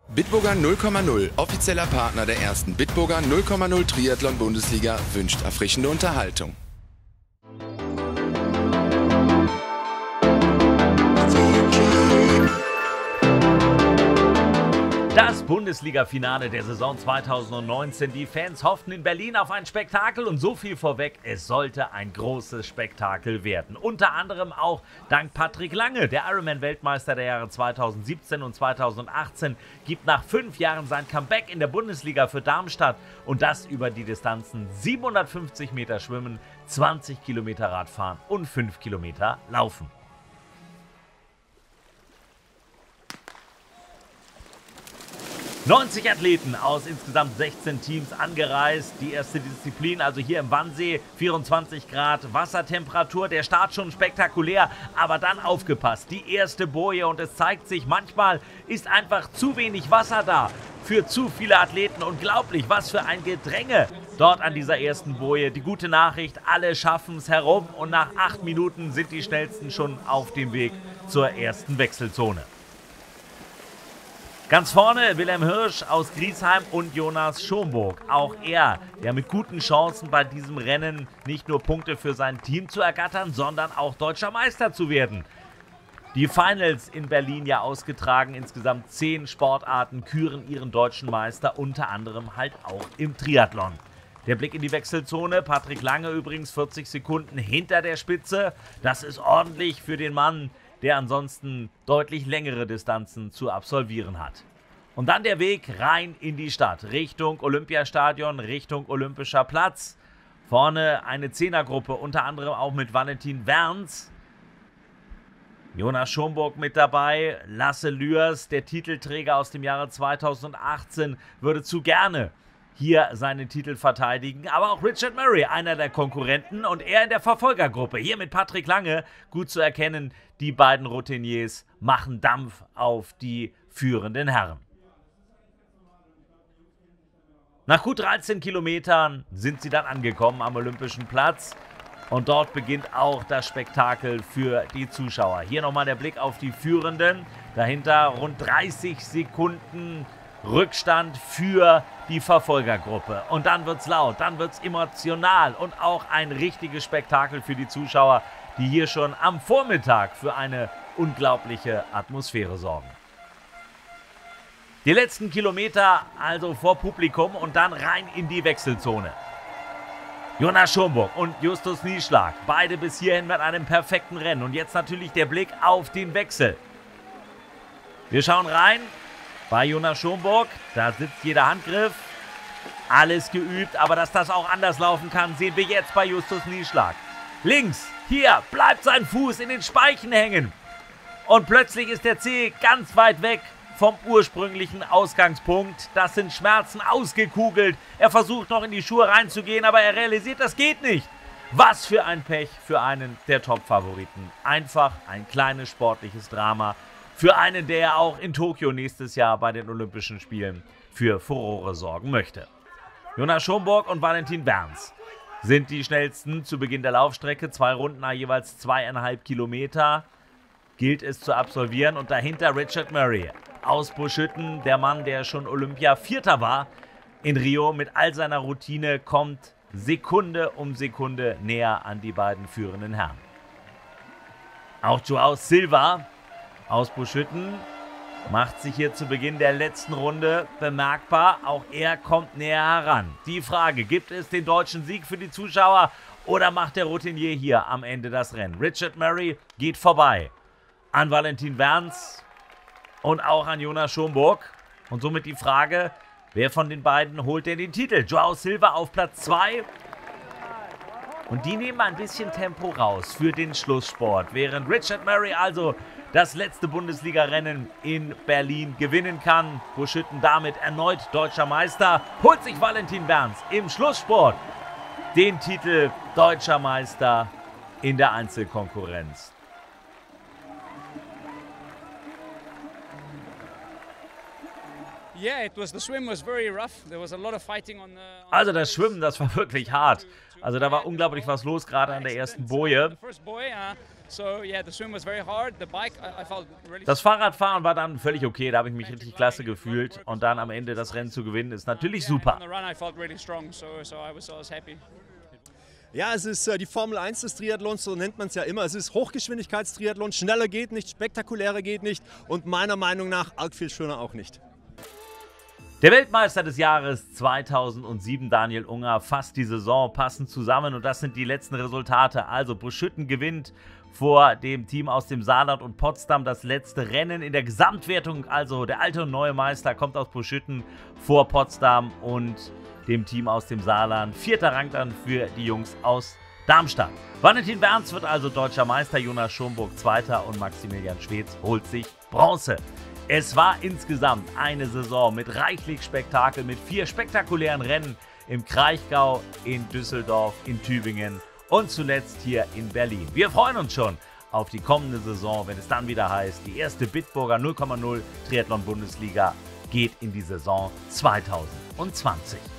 Bitburger 0,0, offizieller Partner der ersten Bitburger 0,0 Triathlon-Bundesliga, wünscht erfrischende Unterhaltung. Das Bundesliga-Finale der Saison 2019. Die Fans hofften in Berlin auf ein Spektakel und so viel vorweg, es sollte ein großes Spektakel werden. Unter anderem auch dank Patrick Lange, der Ironman-Weltmeister der Jahre 2017 und 2018, gibt nach 5 Jahren sein Comeback in der Bundesliga für Darmstadt und das über die Distanzen 750 Meter Schwimmen, 20 Kilometer Radfahren und 5 Kilometer Laufen. ...90 Athleten aus insgesamt 16 Teams angereist. Die erste Disziplin, also hier im Wannsee, 24 Grad Wassertemperatur. Der Start schon spektakulär, aber dann aufgepasst. Die erste Boje und es zeigt sich, manchmal ist einfach zu wenig Wasser da für zu viele Athleten. Unglaublich, was für ein Gedränge dort an dieser ersten Boje. Die gute Nachricht, alle schaffen es herum und nach 8 Minuten sind die Schnellsten schon auf dem Weg zur ersten Wechselzone. Ganz vorne Wilhelm Hirsch aus Griesheim und Jonas Schomburg. Auch er, der mit guten Chancen bei diesem Rennen nicht nur Punkte für sein Team zu ergattern, sondern auch deutscher Meister zu werden. Die Finals in Berlin ja ausgetragen. Insgesamt 10 Sportarten küren ihren deutschen Meister, unter anderem halt auch im Triathlon. Der Blick in die Wechselzone. Patrick Lange übrigens 40 Sekunden hinter der Spitze. Das ist ordentlich für den Mann, der ansonsten deutlich längere Distanzen zu absolvieren hat. Und dann der Weg rein in die Stadt, Richtung Olympiastadion, Richtung Olympischer Platz. Vorne eine Zehnergruppe, unter anderem auch mit Valentin Werns, Jonas Schomburg mit dabei, Lasse Lührs, der Titelträger aus dem Jahre 2018, würde zu gerne hier seinen Titel verteidigen, aber auch Richard Murray, einer der Konkurrenten und er in der Verfolgergruppe. Hier mit Patrick Lange, gut zu erkennen, die beiden Routiniers machen Dampf auf die führenden Herren. Nach gut 13 Kilometern sind sie dann angekommen am Olympischen Platz und dort beginnt auch das Spektakel für die Zuschauer. Hier nochmal der Blick auf die Führenden, dahinter rund 30 Sekunden Rückstand für die Verfolgergruppe. Und dann wird's laut, dann wird's emotional und auch ein richtiges Spektakel für die Zuschauer, die hier schon am Vormittag für eine unglaubliche Atmosphäre sorgen. Die letzten Kilometer also vor Publikum und dann rein in die Wechselzone. Jonas Schomburg und Justus Nieschlag, beide bis hierhin mit einem perfekten Rennen. Und jetzt natürlich der Blick auf den Wechsel. Wir schauen rein. Bei Jonas Schomburg, da sitzt jeder Handgriff, alles geübt, aber dass das auch anders laufen kann, sehen wir jetzt bei Justus Nieschlag. Links, hier, bleibt sein Fuß in den Speichen hängen und plötzlich ist der Zeh ganz weit weg vom ursprünglichen Ausgangspunkt. Das sind Schmerzen ausgekugelt. Er versucht noch in die Schuhe reinzugehen, aber er realisiert, das geht nicht. Was für ein Pech für einen der Top-Favoriten. Einfach ein kleines sportliches Drama. Für einen, der auch in Tokio nächstes Jahr bei den Olympischen Spielen für Furore sorgen möchte. Jonas Schomburg und Valentin Werns sind die schnellsten zu Beginn der Laufstrecke. 2 Runden, jeweils 2,5 Kilometer gilt es zu absolvieren. Und dahinter Richard Murray aus Buschütten, der Mann, der schon Olympia-Vierter war in Rio. Mit all seiner Routine kommt Sekunde um Sekunde näher an die beiden führenden Herren. Auch Joao Silva aus Buschütten macht sich hier zu Beginn der letzten Runde bemerkbar. Auch er kommt näher heran. Die Frage, gibt es den deutschen Sieg für die Zuschauer oder macht der Routinier hier am Ende das Rennen? Richard Murray geht vorbei an Valentin Werns und auch an Jonas Schomburg. Und somit die Frage, wer von den beiden holt denn den Titel? Joao Silva auf Platz 2. Und die nehmen ein bisschen Tempo raus für den Schlusssport. Während Richard Murray also das letzte Bundesliga-Rennen in Berlin gewinnen kann. Buschütten damit erneut deutscher Meister. Holt sich Valentin Werns im Schlusssport den Titel deutscher Meister in der Einzelkonkurrenz. Also das Schwimmen, das war wirklich hart. Also da war unglaublich was los, gerade an der ersten Boje. Das Fahrradfahren war dann völlig okay, da habe ich mich richtig klasse gefühlt. Und dann am Ende das Rennen zu gewinnen, ist natürlich super. Ja, es ist die Formel 1 des Triathlons, so nennt man es ja immer. Es ist Hochgeschwindigkeitstriathlon, schneller geht nicht, spektakulärer geht nicht und meiner Meinung nach arg viel schöner auch nicht. Der Weltmeister des Jahres 2007, Daniel Unger, fasst die Saison passend zusammen und das sind die letzten Resultate. Also Buschütten gewinnt vor dem Team aus dem Saarland und Potsdam das letzte Rennen in der Gesamtwertung. Also der alte und neue Meister kommt aus Buschütten vor Potsdam und dem Team aus dem Saarland. 4. Rang dann für die Jungs aus Darmstadt. Valentin Berns wird also deutscher Meister, Jonas Schomburg 2. und Maximilian Schwedz holt sich Bronze. Es war insgesamt eine Saison mit reichlich Spektakel, mit 4 spektakulären Rennen im Kraichgau, in Düsseldorf, in Tübingen und zuletzt hier in Berlin. Wir freuen uns schon auf die kommende Saison, wenn es dann wieder heißt, die erste Bitburger 0,0 Triathlon-Bundesliga geht in die Saison 2020.